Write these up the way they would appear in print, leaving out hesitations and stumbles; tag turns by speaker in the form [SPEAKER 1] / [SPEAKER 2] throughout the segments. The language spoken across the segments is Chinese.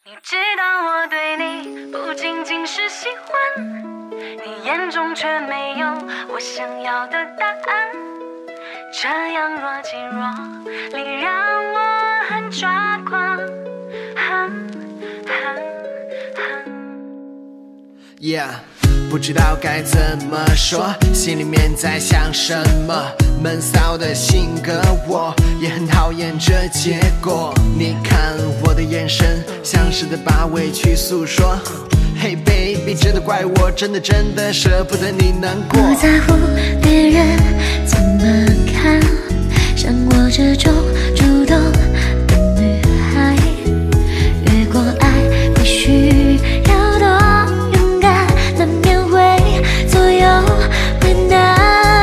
[SPEAKER 1] 你知道我对你不仅仅是喜欢，你眼中却没有我想要的答案。这样若即若离，让我很抓狂。
[SPEAKER 2] Yeah， 不知道该怎么说，心里面在想什么。闷骚的性格，我也很讨厌这结果。你看我的眼神，像是在把委屈诉说。Hey baby， 真的怪我，真的舍不得你难过。
[SPEAKER 3] 不在乎别人怎么看，像我这种主动的女孩，越过爱必须要多勇敢，难免会左右为难。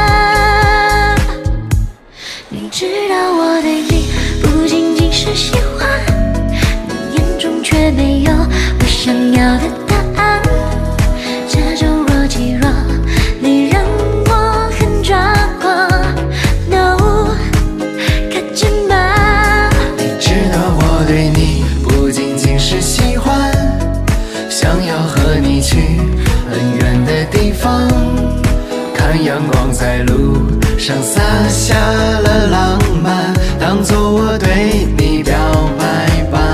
[SPEAKER 3] 你知道我对你不仅仅是喜欢，你眼中却没有我想要的答案。这种若即若离让我很抓狂。No， 可真吗？
[SPEAKER 2] 你知道我对你不仅仅是喜欢，想要和你去很远的地方，看阳光在路上洒下了浪漫，当作我对你表白吧。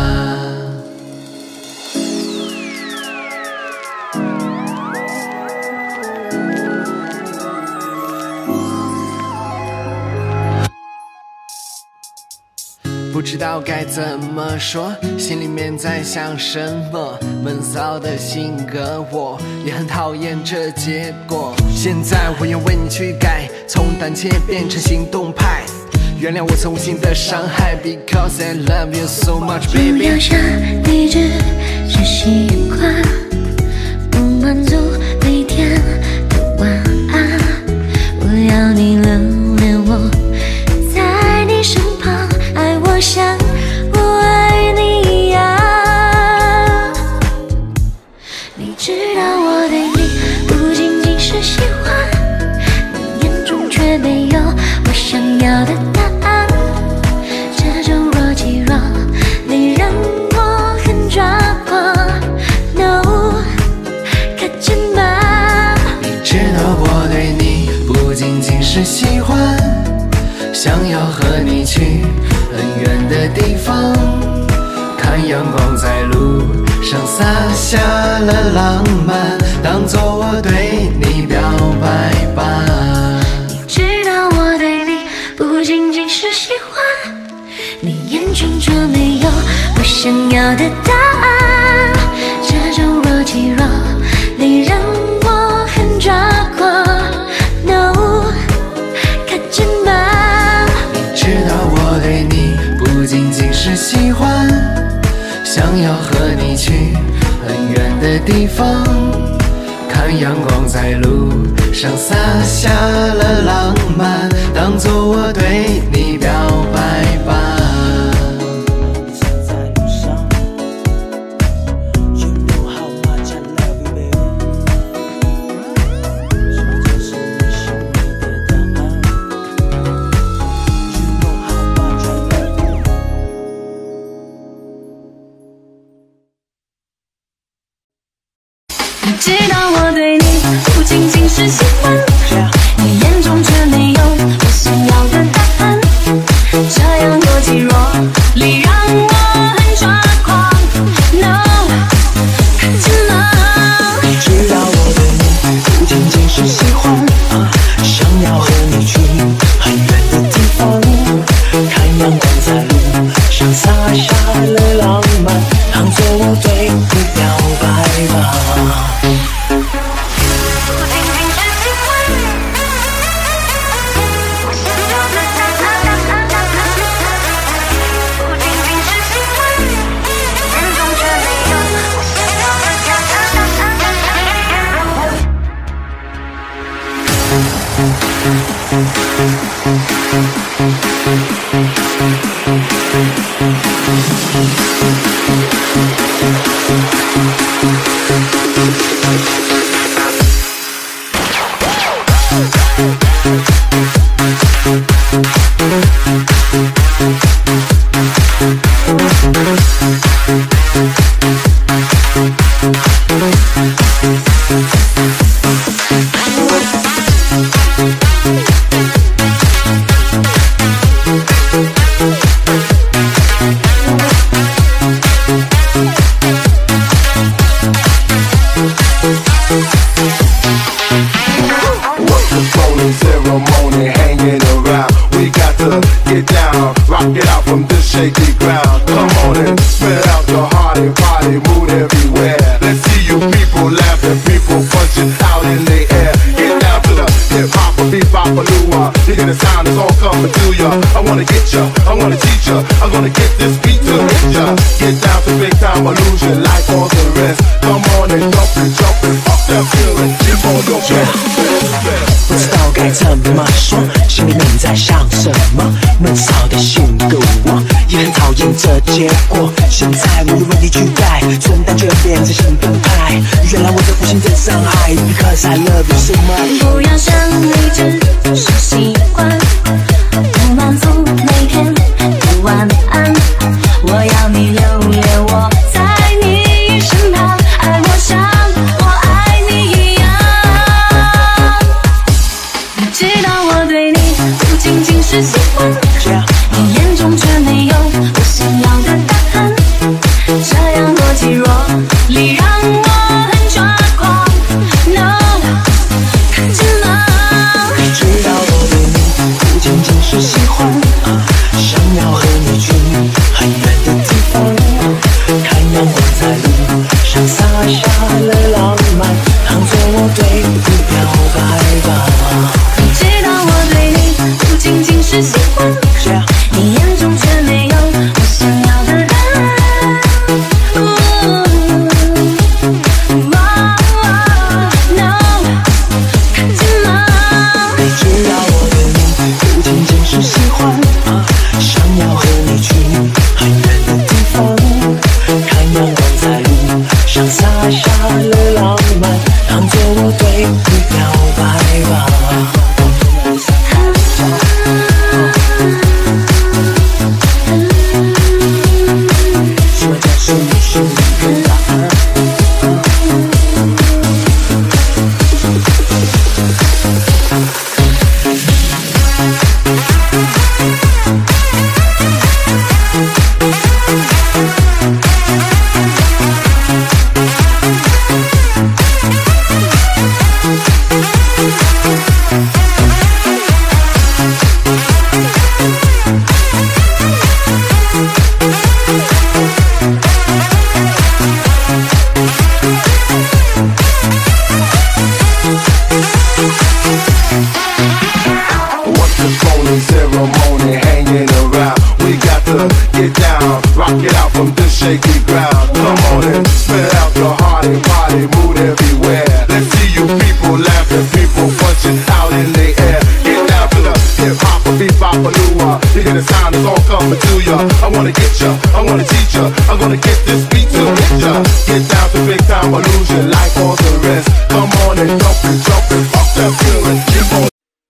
[SPEAKER 2] 不知道该怎么说，心里面在想什么。闷骚的性格，我也很讨厌这结果。现在我要为你去改，从胆怯变成行动派。原谅我曾无心的伤害 ，Because I love you so much,
[SPEAKER 3] 不
[SPEAKER 2] baby。
[SPEAKER 3] 要想你只是习惯，不满足每天的晚安。我要你留恋我在你身旁，爱我像我爱你一样。你知道我对你不仅仅是喜欢，你眼中却没有我想要的答案。这种若即若离让我很抓狂。No， 可真吗？
[SPEAKER 2] 你知道我对你不仅仅是喜欢，想要和你去很远的地方，看阳光在路上洒下了浪漫，当作我对你表白吧。
[SPEAKER 3] 你知道我对你不仅仅是喜欢，你眼中却没有我想要的答案。这种若即若离让我很抓狂。No， 可真吗？
[SPEAKER 2] 你知道我对你不仅仅是喜欢，想要和你去很远的地方，看阳光在路上洒下了浪漫，当作我对你表白吧。
[SPEAKER 1] 你知道我对你不仅仅是喜欢，你眼中却没有我想要的答案。这样若即若离，让我很抓狂。No， 可真吗？
[SPEAKER 4] 你知道我对你不仅仅是喜欢，想要和你去很远的地方，看阳光在路上洒下了浪漫，当作我对你表白吧。
[SPEAKER 3] 你
[SPEAKER 5] from this shaky ground. Come on and spread out your heart and body, move everywhere. Let's see you people laughing, people punching out in the air. Get down to the hip hop, beat bop, lua. You hear the sound, it's all coming to ya. I wanna get ya, I wanna teach ya. I'm gonna get this beat to hit ya. Get down to big time illusion like all the rest. Come on and jump and fuck that feeling. Keep on your best.
[SPEAKER 4] 不知道该怎么说，心里面在想什么？闷骚的性格我也很讨厌这结果。现在我用问题取代，纯单纯变成行动派。原来我的无心在伤害 ，Because I love you so much。
[SPEAKER 3] 不要想你只是习惯，不满足每天的晚安。我要你留恋我在你身旁，爱我像我爱你一样。你知道我对你不仅仅是喜欢，你眼中却没有我想要的答案。这样若即若离，让我很抓狂。No， 看见吗？
[SPEAKER 4] 你知道我对你不仅仅是喜欢，想要和你去很远的地方，看阳光在路上洒下了浪漫，当作我对你表白吧。
[SPEAKER 3] 你知道我对你不仅仅是喜欢，你眼中却没有我想要的答案。No， 看见吗？
[SPEAKER 4] 你知道我对你不仅仅是喜欢，想要和你去很远的地方，看阳光在路上洒下了浪漫，当作我对你表白吧。什么叫是你是你的答案
[SPEAKER 5] What's the phony ceremony hanging around? We got to get down, rock it out from this shaky ground. Come on and spread out your heart and body, move everywhere. Let's see you people laughing, people punching out in the air. Get down to the hip hop, beat bop, lua. You hear the sound, it's all coming to ya. I wanna get ya, I wanna teach ya. I'm gonna get this beat to hit ya. Get down to big time illusion like all the rest. Come on and jump and fuck that feeling. Keep on.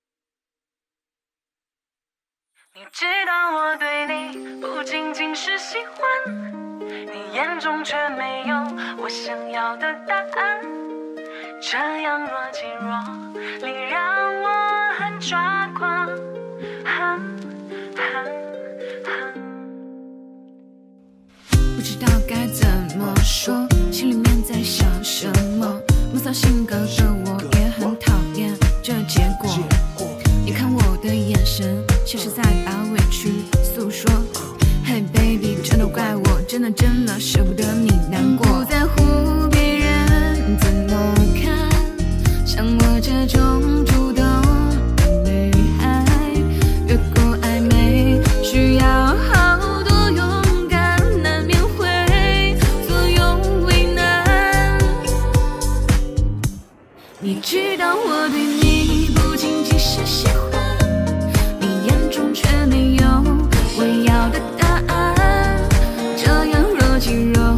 [SPEAKER 1] 你知道我对你不仅仅是喜欢，你眼中却没有我想要的答案。这样若即若离，让我很抓狂。
[SPEAKER 6] 不知道该怎么说，心里面在想什么？闷骚性格的我也很讨厌这结果。你看我的眼神，像是在把委屈诉说。Hey baby， 真的怪我，真的舍不得你难过。不在乎别人怎么看，像我这种主动的女孩，越过暧昧需要好多勇敢，难免会左右为难。你知道我对你不仅仅是喜欢，你眼中却没有我要的答案。这样若即若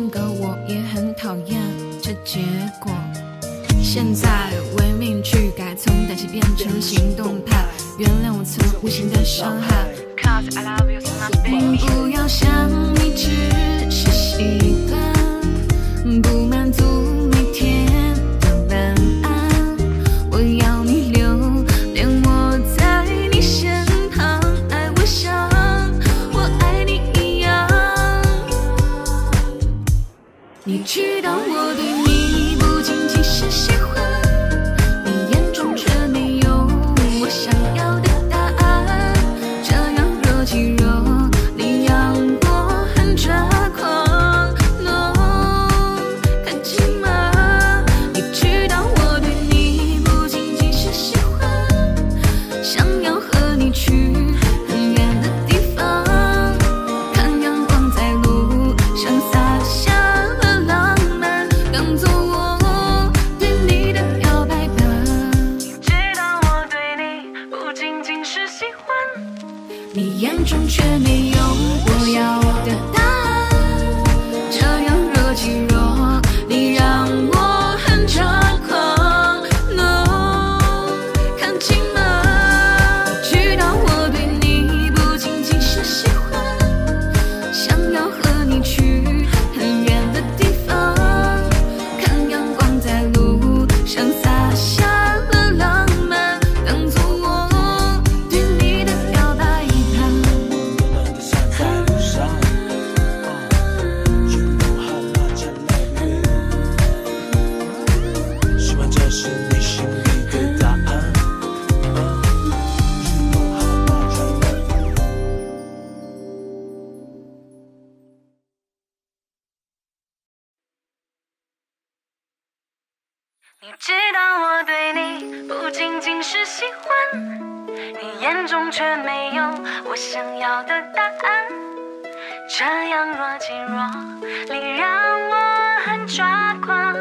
[SPEAKER 6] 性格，我也很讨厌这结果。现在为命去改，从胆怯变成行动派，原谅我曾无心的伤害。Cause I love you so much, baby。不要想你只是习惯，不满足每天的晚安。我要你留恋我在你身旁，爱我像我爱你一样。你知道我对你不仅仅是喜欢，你眼中却没有我想要的答案。这样若即若离，让我很抓狂。No， 看清吗？你知道我对你不仅仅是喜欢，想要和你去很远的地方，看阳光在路上洒下了浪漫，当作我对你的表白吧。你知道我对你不仅仅是喜欢，你眼中却没有我要的答案。这样若即若离，让我很抓狂。No， 看清吗？你知道我对你不仅仅是喜欢，想要和你去很远的地方，看阳光在路上洒下了浪漫，当作我对你的表白吧。
[SPEAKER 4] 希望这是你心里的答案。
[SPEAKER 1] 你知道我对你不仅仅是喜欢，你眼中却没有我想要的答案。这样若即若离，让我很抓狂。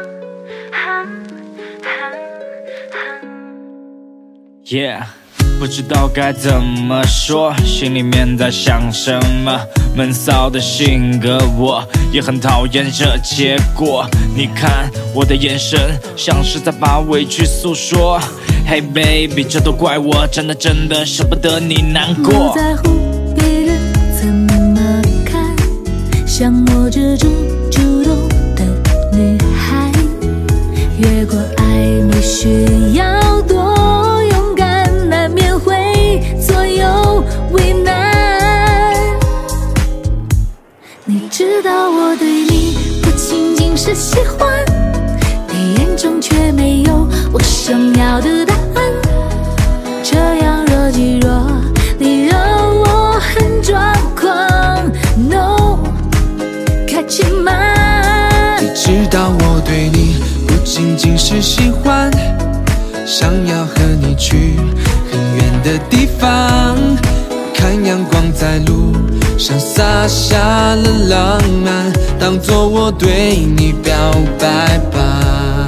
[SPEAKER 7] Yeah， 不知道该怎么说，心里面在想什么。闷骚的性格，我也很讨厌这结果。你看我的眼神，像是在把委屈诉说。Hey baby， 这都怪我，真的舍不得你难过。
[SPEAKER 3] 不在乎别人怎么看，像我这种主动的女孩，越过暧昧需要多勇敢，难免会左右为难。你知道我对你不仅仅是喜欢，你眼中却没有我想要的答案。这样若即若离，让我很抓狂。No， 看清吗？
[SPEAKER 8] 你知道我对你不仅仅是喜欢，想要和你去很远的地方，看阳光在路上洒下了浪漫，当作我对你表白吧。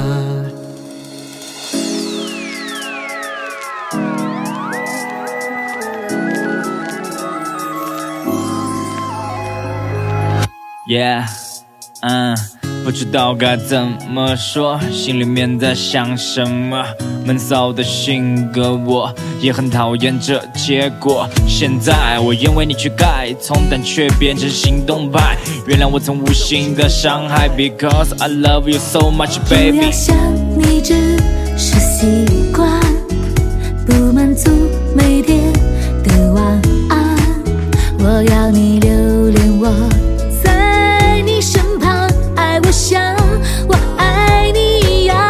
[SPEAKER 7] Yeah， 不知道该怎么说，心里面在想什么。闷骚的性格，我也很讨厌这结果。现在我愿为你去改，从胆怯变成行动派，原谅我曾无心的伤害。Because I love you so much,
[SPEAKER 3] 不
[SPEAKER 7] baby。
[SPEAKER 3] 要想你只是习惯，不满足每天的晚安。我要你留恋我在你身旁，爱我像我爱你一样。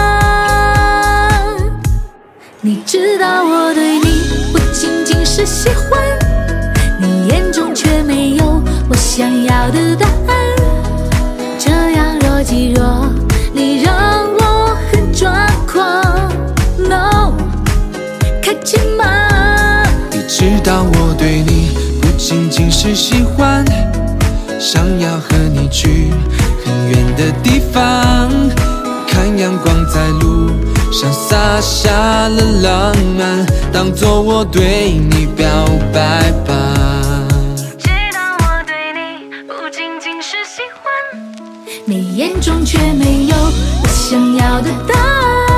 [SPEAKER 3] 你知道我对你不仅仅是喜欢，你眼中却没有我想要的答案。这样若即若离，让我很抓狂。No， 看清吗？
[SPEAKER 8] 你知道我对你不仅仅是喜欢，想要和你去很远的地方，看阳光在路上洒下了浪漫，当作我对你表白吧。
[SPEAKER 1] 知道我对你不仅仅是喜欢， 你眼中却没有我想要的答案。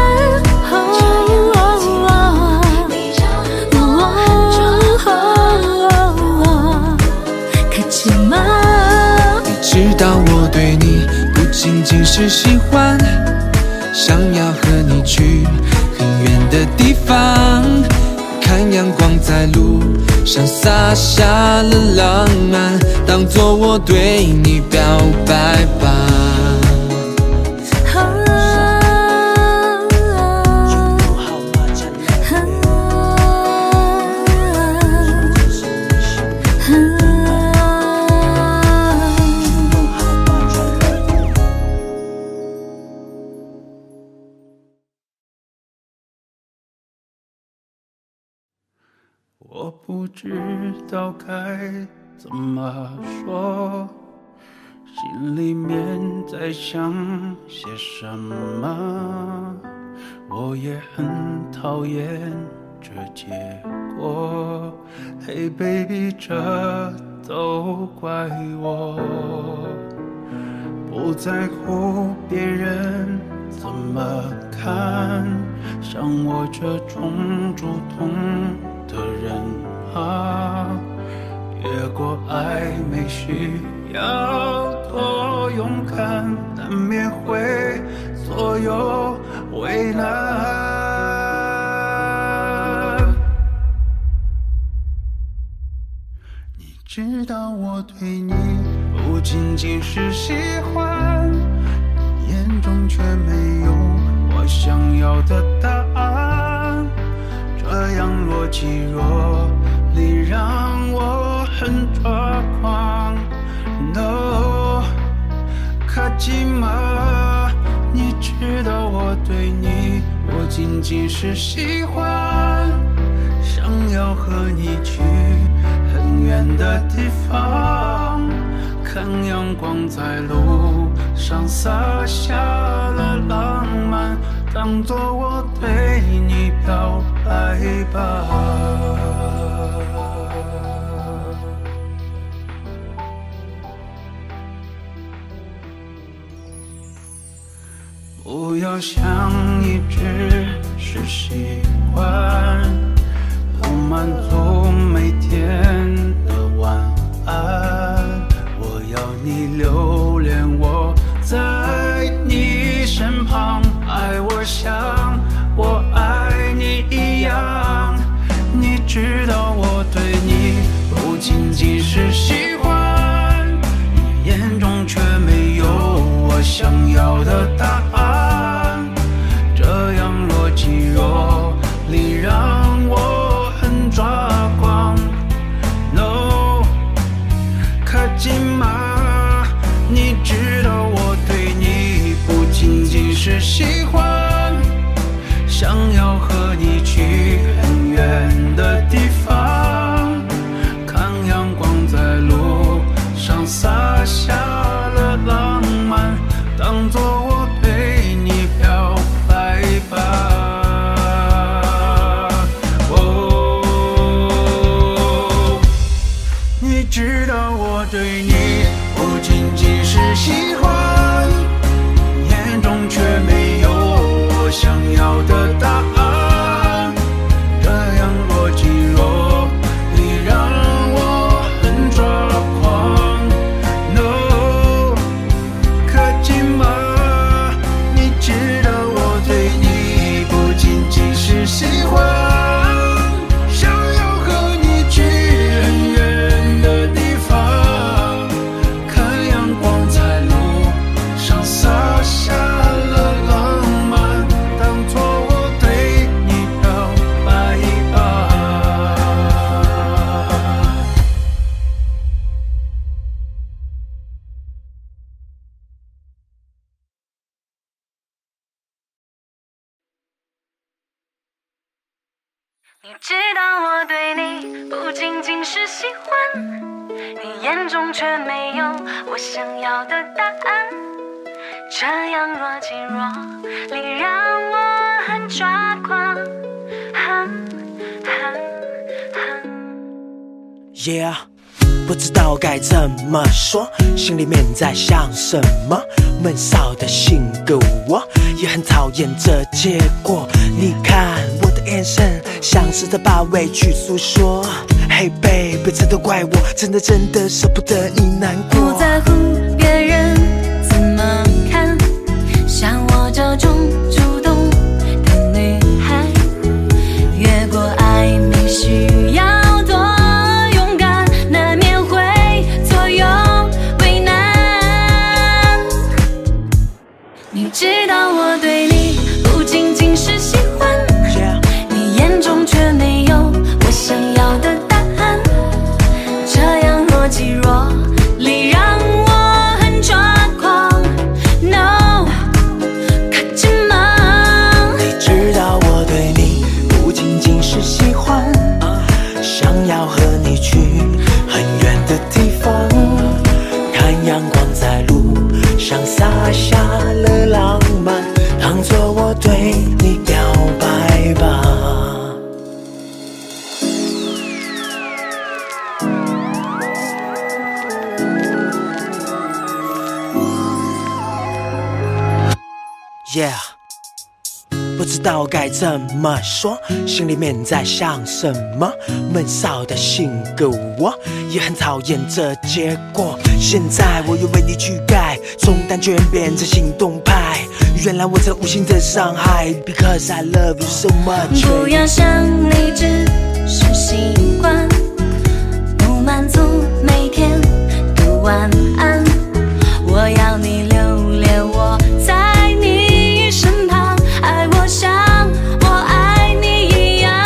[SPEAKER 8] 知道我对你不仅仅是喜欢，想要和你去很远的地方，看阳光在路上洒下了浪漫，当作我对你表白吧。
[SPEAKER 9] 我不知道该怎么说，心里面在想些什么，我也很讨厌这结果。Hey baby， 这都怪我，不在乎别人怎么看，像我这种主动的人啊，越过暧昧需要多勇敢，难免会左右为难。你知道我对你不仅仅是喜欢，你眼中却没有我想要的答案，这样若即若离让我很抓狂。 No， 卡基玛，你知道我对你不仅仅是喜欢，想要和你去很远的地方，看阳光在路上洒下了浪漫，当作我对你表白吧。不要想一直是习惯，不满足每天的晚安。我要你留恋我在你身旁，爱我像我爱你一样。你知道我对你不仅仅是喜欢，你眼中却没有我想要的答案，这样若即若离让我很抓狂。 No， 卡基玛，你知道我对你不仅仅是喜欢，想要和你去很远的地方，看阳光在路上洒下了浪漫，当作我对你表白吧。哦，你知道我对你不仅仅是喜欢，眼中却没有我想要的答案，这样若即若离让我很抓狂。No， 卡基玛，你知道我对你不仅仅是喜欢，想要和你去很远的地方，看阳光在路上洒下了浪漫，当作我对你表白吧。
[SPEAKER 1] 你知道我对你不仅仅是喜欢，你眼中却没有我想要的答案，这样若即若离让我很抓狂。
[SPEAKER 2] Yeah， 不知道该怎么说，心里面在想什么，
[SPEAKER 4] 闷骚的性格，我也很讨厌这结果。你看我的眼神，像是在把委屈诉说。Hey baby， 这都怪我，真的舍不得你难过。
[SPEAKER 1] 不在乎别人怎么看，像我这种主动的女孩，越过暧昧需要多勇敢，难免会左右为难。你知道我对你不仅仅是喜欢，你眼中却没有我想要的答案，这样若即若离让我很抓狂。 No， 可紧吗？
[SPEAKER 4] 你知道我对你不仅仅是喜欢，想要和你去很远的地方，看阳光在路上洒下了浪漫，当作我对你表白吧。Yeah， 不知道该怎么说，心里面在想什么。闷骚的性格，我也很讨厌这结果。现在我又为你去改，从单纯变成行动派。原来我曾无心的伤害 ，Because I love you so much。
[SPEAKER 1] 不要想你只是习惯，不满足每天的晚安。我要你留恋我在你身旁，爱我像我爱你一样。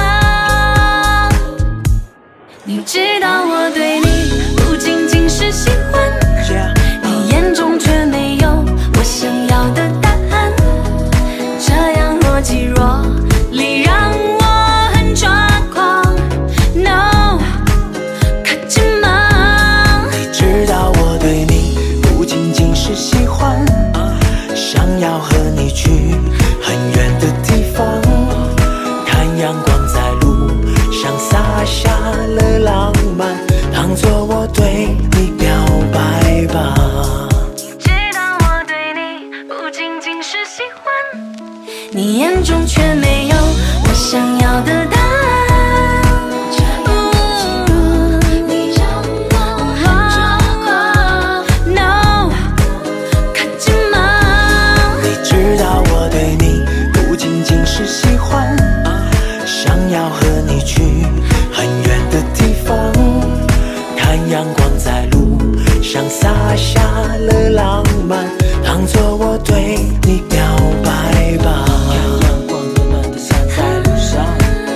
[SPEAKER 1] 你知道我对你不仅仅是喜欢，你眼中却没有我想要的答案，这样若即若离让我很抓狂。No， 可紧吗？
[SPEAKER 4] 你知道我对你不仅仅是喜欢，想要和你去很远的地方，看阳光在路上洒下了浪漫，当作我对你表白吧。
[SPEAKER 1] 你知道我对你不仅仅是喜欢，你眼中却没有我想要的答案。No， 可紧吗？
[SPEAKER 4] 你知道我对你不仅仅是喜欢，想要和你去很远的地方，看阳光在路上洒下了浪漫，当作我对你表白吧。看阳光暖暖的洒在路上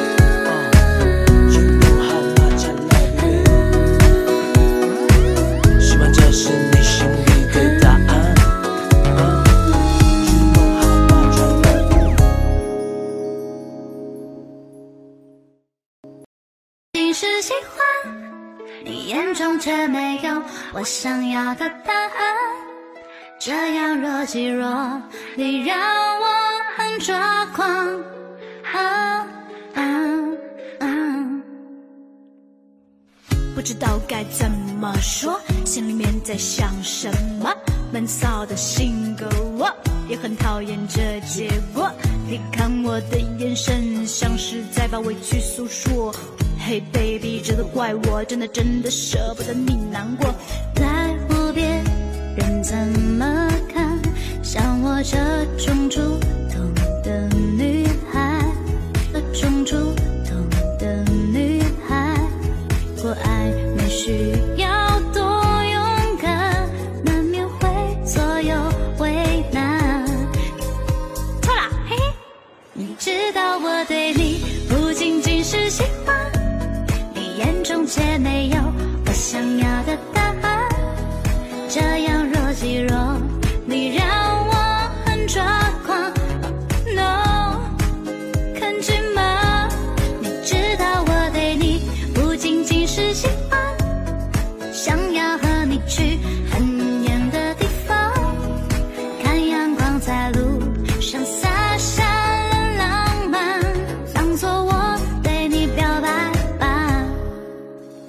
[SPEAKER 4] ，You know how much I love you， 希望这是你心里的答案。You know how much I love you。
[SPEAKER 1] 你是喜欢，你眼中却没有我想要的答案，这样若即若离让我很抓狂。
[SPEAKER 6] 不知道该怎么说，心里面在想什么。闷骚的性格，我也很讨厌这结果。你看我的眼神，像是在把委屈诉说。Hey baby， 这都怪我，真的舍不得你难过。
[SPEAKER 1] 在乎别人怎么看，像我这种主动的女孩，这种主动的女孩，过暧昧需要多勇敢，难免会左右为难。错啦，嘿嘿。你知道我对你不仅仅是喜欢，你眼中却没有我想要的答案，这样若即若离让我很抓狂。No， 肯紧吗？你知道我对你不仅仅是喜欢，想要和你去很远的地方，看阳光在路上洒下了浪漫，当作我对你表白吧。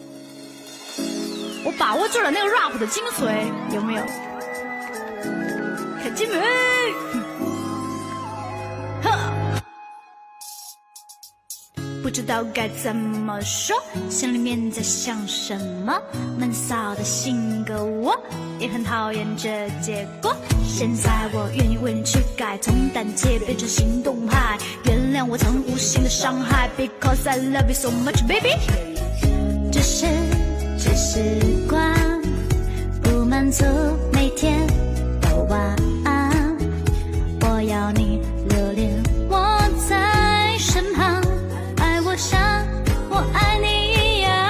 [SPEAKER 6] 我把握住了那个 rap 的精髓，有没有？
[SPEAKER 1] 姐妹。不知道该怎么说，心里面在想什么。闷骚的性格，我也很讨厌这结果。现在我愿意为你去改，从胆怯变成行动派。原谅我曾无心的伤害 ，Because I love you so much, baby。只是习惯，不满足每天的晚安。我要你留恋我在身旁。我像我爱你一样，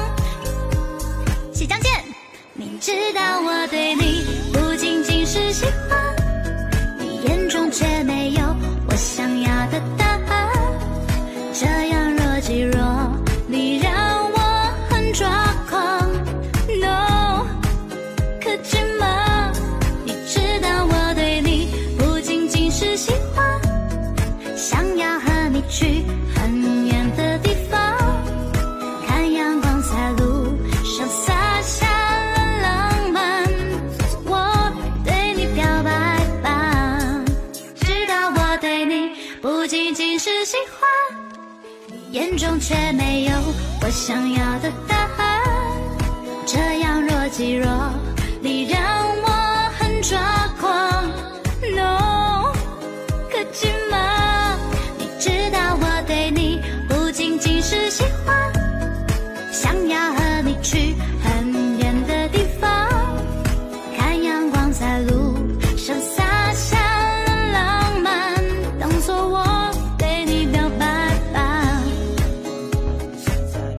[SPEAKER 1] 喜江健，你知道我对你不仅仅是喜欢，你眼中却没有我想要的答案。这样若即若离让我很抓狂 ，No， 可知吗？你知道我对你不仅仅是喜欢，想要和你去很远的地方，看阳光在路上洒下了浪漫。我对你表白吧，知道我对你不仅仅是喜欢，你眼中却没有我想要的答案。这样若即若离让